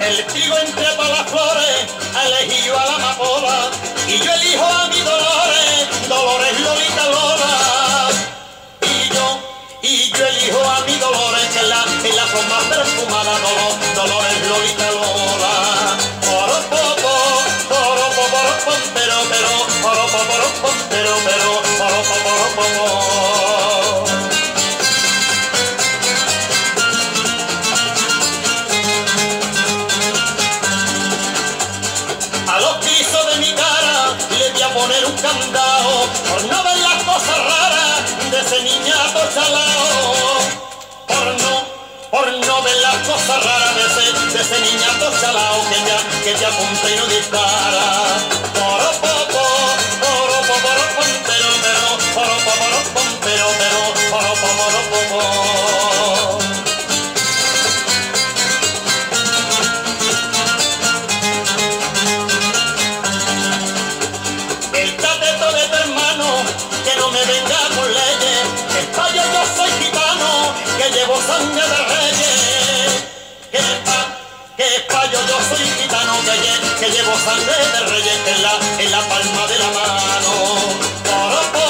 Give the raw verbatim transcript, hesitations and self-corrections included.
El trigo entre todas las flores ha elegido a la amapola, y yo elijo a mi Dolores, Dolores Lolita Lola. Y yo, y yo elijo a mi Dolores, que es la, que es la flor más perfumada, Dolor, Dolores Lolita Lola. Oropopo, oropopo, oropo, pero, pero, oropopo, oropo, pero, pero, oropopo, oropopo. A los pisos de mi cara le voy a poner un candado por no ver las cosas raras de ese niñato chalao. Por no, por no ver las cosas raras de ese, de ese niñato chalao que ya, que ya apunta y no dispara. Poropopo, poropopo, poropo, pero, pero, poropopo, poropo, pero, pero, poropopo, poropopo. El cateto de tu hermano, que no me venga con leyes, que espayo yo soy gitano, que llevo sangre de reyes. Que pa, que espayo yo soy gitano, que, lle, que llevo sangre de reyes, que en la, en la palma de la mano. Poropo,